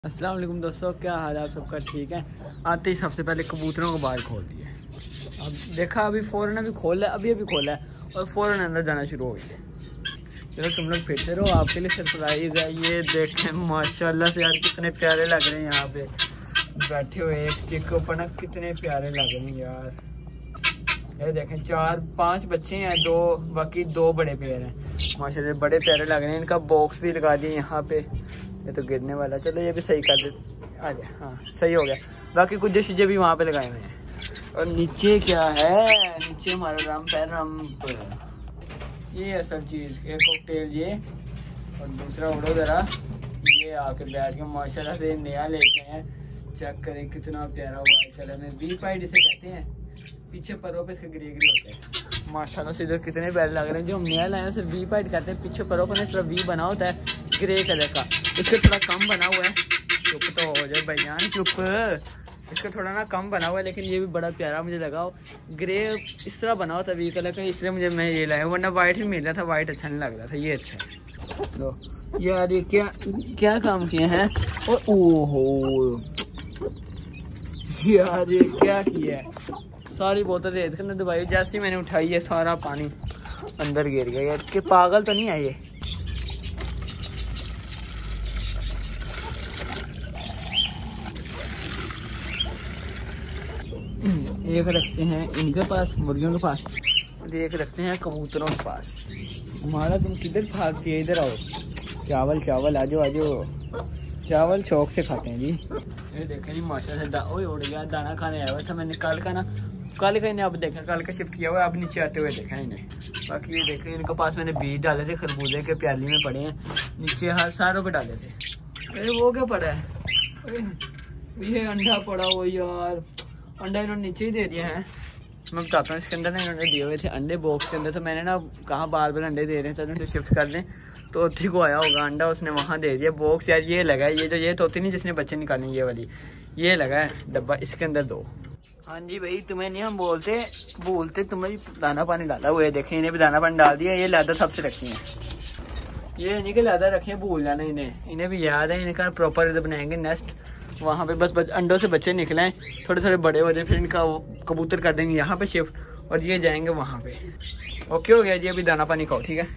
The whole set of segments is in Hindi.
अस्सलाम वालेकुम दोस्तों, क्या हाल है आप सबका? ठीक है। आते ही सबसे पहले कबूतरों को बाहर खोल दिए। अब देखा अभी फ़ौरन अभी खोला है, अभी खोला है और फ़ौरन अंदर जाना शुरू हो गया। चलो तुम लोग फिरते रहो, आपके लिए सरप्राइज़ है। ये देखें माशाल्लाह से यार कितने प्यारे लग रहे हैं यहाँ पे बैठे हुए एक स्टिक के ऊपर ना, कितने प्यारे लग रहे हैं यार। ये देखें 4-5 बच्चे हैं, बाकी 2 बड़े पेड़ हैं। माशाल्लाह बड़े प्यारे लग रहे हैं। इनका बॉक्स भी लगा दिए यहाँ पे। ये तो गिरने वाला, चलो ये भी सही कर दे। आ जाए, हाँ सही हो गया। बाकी कुछ चीज़ें भी वहाँ पे लगाए हुए हैं। और नीचे क्या है? नीचे हमारा रैम्प ये असल चीज़, एक कॉकटेल ये और दूसरा उड़ो ज़रा। ये आके बैठ के माशाल्लाह से नया लेके हैं। चेक करें कितना प्यारा वाइट कलर में, वी पाइड इसे कहते हैं। पीछे परों पे इसके ग्रे होते हैं माशाल्लाह से। इधर कितने प्यारे लग रहे हैं। जो हम नया लाए हैं उसे वी पाइड कहते हैं। पीछे परों पर सिर्फ वी बना होता है ग्रे कलर का। इसका थोड़ा कम बना हुआ है। चुप तो हो जाए भैया, चुप। इसका थोड़ा ना कम बना हुआ है, लेकिन ये भी बड़ा प्यारा मुझे लगा। ग्रे इस तरह बना हुआ था वी कलर का, इसलिए मैं ये लाया। वरना वाइट ही मिल रहा था, वाइट अच्छा नहीं लग रहा था। ये अच्छा है। लो यार ये क्या काम किए हैं। और ओहो यार ये क्या किया है। सारी बोतल रेत के अंदर दबाई, जैसे ही मैंने उठाई है सारा पानी अंदर गिर गया। यार कि पागल तो नहीं है ये। एक रखते हैं इनके पास, मुर्गियों के पास, और एक रखते हैं कबूतरों के पास। हमारा तुम किधर भागते हैं? इधर आओ। चावल आजो आजो। चावल शौक से खाते हैं जी। ये देखें जी माशाल्लाह से उड़ गया। दाना खाने आया हुआ था मैंने कल का इन्हें अब देखा, कल का शिफ्ट किया हुआ है। अब नीचे आते हुए देखा इन्हें। बाकी ये देखें इनके पास मैंने बीज डाले थे, खरबूजे के प्याली में पड़े हैं नीचे, हर सारों पे डाले थे। अरे वो क्या पड़ा है? ये अंडा पड़ा हुआ यार। अंडा इन्होंने नीचे ही दे दिया है। मैं बताता हूँ, इसके अंदर ना इन्होंने दिए हुए थे अंडे बॉक्स के अंदर। तो मैंने ना कहा बार बार अंडे दे रहे हैं, चलो इनको शिफ्ट कर दें। तोती को आया होगा अंडा, उसने वहाँ दे दिया बॉक्स। यार ये लगा है, ये तोती नहीं जिसने बच्चे निकाले, ये वाली ये लगा है डब्बा, इसके अंदर 2। हाँ जी भाई, तुम्हें नहीं हम बोलते तुम्हें भी दाना पानी डाला हुआ है। देखें इन्हें भी दाना पानी डाल दिया। ये लादा सबसे रखी है, ये इन्हीं के लादा रखे, भूल जाना इन्हें भी याद है। इनका प्रॉपर इधर बनाएंगे नेस्ट। वहाँ पे बस अंडों से बच्चे निकले हैं, थोड़े बड़े हो जाए, फिर इनका कबूतर कर देंगे यहाँ पे शिफ्ट, और ये जाएंगे वहाँ पे। ओके हो गया जी, अभी दाना पानी खाओ, ठीक है।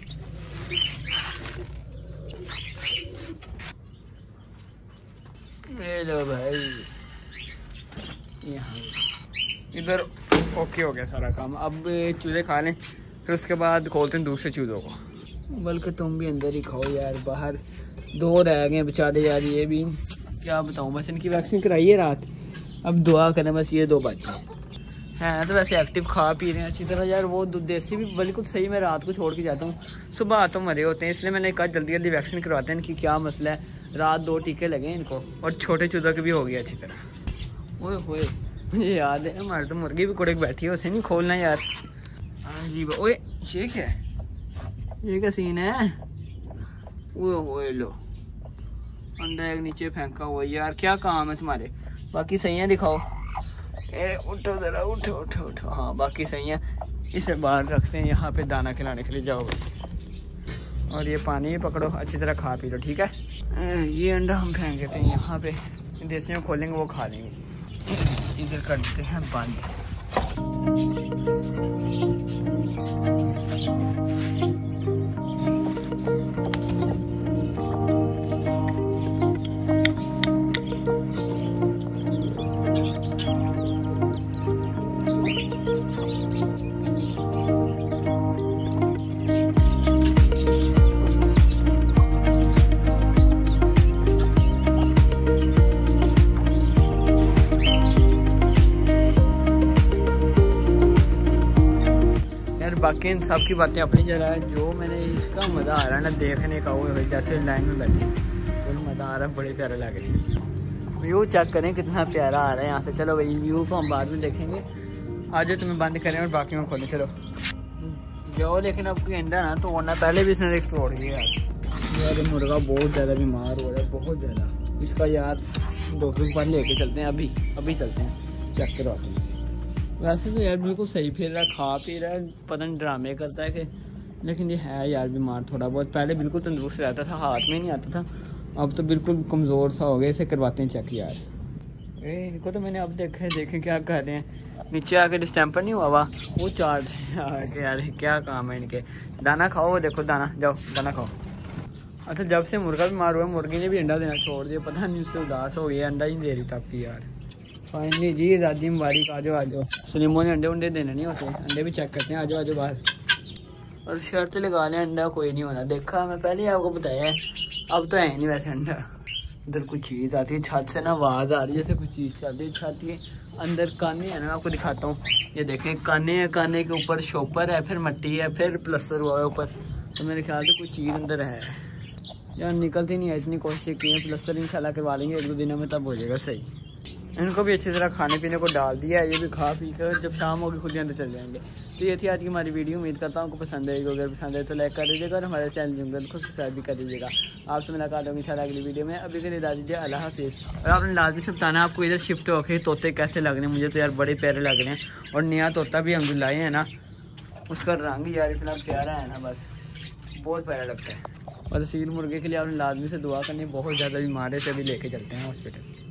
ये लो भाई, यहाँ इधर ओके हो गया सारा काम। अब चूजे खा लें, फिर उसके बाद खोलते हैं दूसरे चूज़ों को। बल्कि तुम भी अंदर ही खाओ यार, बाहर 2 रह गए बेचारे यार। ये भी क्या बताऊँ, बस इनकी वैक्सीन कराई है रात। अब दुआ करें बस ये 2 बच्चे हैं तो वैसे एक्टिव, खा पी रहे हैं अच्छी तरह यार। वो देसी भी बिल्कुल सही, मैं रात को छोड़ के जाता हूँ, सुबह तो मरे होते हैं। इसलिए मैंने कहा जल्दी वैक्सीन करवाते हैं। इनकी क्या मसला है, रात 2 टीके लगे इनको, और छोटे चूज़ों के भी हो गया अच्छी तरह। ओए होए, मुझे याद है हमारे तो मुर्गी भी कुड़े बैठी है, उसे नहीं खोलना यार। हाँ जी, ओए ये क्या है? ये क्या सीन है? ओए लो, अंडा एक नीचे फेंका हुआ यार। क्या काम है तुम्हारे? बाकी सही है, दिखाओ। उठो जरा, उठो। हाँ बाकी सही है। इसे बाहर रखते हैं यहाँ पे दाना खिलाने के लिए। जाओ और ये पानी पकड़ो, अच्छी तरह खा पी लो, ठीक है। ये अंडा हम फेंक देते हैं यहाँ पे, देसियों खोलेंगे वो खा लेंगे। इधर कर देते हैं बंद। बाकी इन सब की बातें अपनी जगह है। जो मैंने इसका मज़ा आ रहा है ना देखने का, वो जैसे लाइन में बैठे तो मज़ा आ रहा है, बड़े प्यारे लग रहे हैं। व्यू चेक करें कितना प्यारा आ रहा है यहाँ से। चलो भाई व्यू को हम बाद में देखेंगे। आज तुम्हें बंद करें और बाकी में खोलें। चलो जाओ, लेकिन अब गेंदा ना तो वरना पहले भी इसने एक तोड़ दिया यार। मुर्गा बहुत ज़्यादा बीमार हो रहा है, बहुत ज़्यादा। इसका यार डॉक्टर के पास लेके चलते हैं, अभी चलते हैं, चेक करवाते हैं। वैसे तो यार बिल्कुल सही फिर रहा है, खा पी रहा है, पता नहीं ड्रामे करता है कि, लेकिन ये है यार बीमार थोड़ा बहुत। पहले बिल्कुल तंदुरुस्त रहता था, हाथ में नहीं आता था, अब तो बिल्कुल कमज़ोर सा हो गया, इसे करवाते हैं चेक यार। इनको तो मैंने अब देखें क्या कर रहे हैं, नीचे आके डिस्टेंपर नहीं हुआ वो चाट यार क्या काम है इनके। दाना खाओ, वो देखो दाना, जाओ दाना खाओ। अच्छा जब से मुर्गा बीमार हुआ मुर्गी ने भी अंडा देना छोड़ दिया, पता नहीं उससे उदास हो गया, अंडा ही नहीं दे रही तब यार। फाइनली जी आज़ादी मुबारक, आ जाओ। सलीमों ने अंडे देने नहीं होते, अंडे भी चेक करते हैं, आ जाओ बाहर। और शर्त लगा लें अंडा कोई नहीं होना, देखा मैं पहले ही आपको बताया है। अब तो है नहीं वैसे अंडा। इधर कुछ चीज़ आती है छत से ना, आवाज़ आ रही है जैसे कुछ चीज़ चल रही है छत के अंदर। काने है ना, मैं आपको दिखाता हूँ, ये देखें काने हैं, काने के ऊपर शॉपर है, फिर मट्टी है, फिर प्लस्तर हुआ है ऊपर, तो मेरे ख्याल से कुछ चीज़ अंदर है यार, निकलती नहीं है। इतनी कोशिश की है, प्लस्तर इंशाल्लाह करवा लेंगे 1-2 दिनों में, तब हो जाएगा सही। इनको भी अच्छी तरह खाने पीने को डाल दिया है, ये भी खा पी कर जब शाम होगी खुद ही अंदर चल जाएंगे। तो ये थी आज की हमारी वीडियो, उम्मीद करता हूँ आपको पसंद आएगी। अगर पसंद आए तो लाइक कर दीजिएगा और हमारे चैनल को सब्सक्राइब भी कर दीजिएगा। आपसे मुलाकात होगी इंशाल्लाह अगली वीडियो में, अभी के लिए दादी जी अल्लाह हाफिज़। और आपने लाजमी से बताना आपको इधर शिफ्ट होकर तोते कैसे लग रहे हैं, मुझे तो यार बड़े प्यारे लग रहे हैं। और नया तोता भी हम जो लाए हैं ना, उसका रंग यार इतना प्यारा है ना, बस बहुत प्यारा लगता है। और सील मुर्गे के लिए आपने लाजमी से दुआ करनी, बहुत ज़्यादा बीमार है, तभी लेके चलते हैं हॉस्पिटल।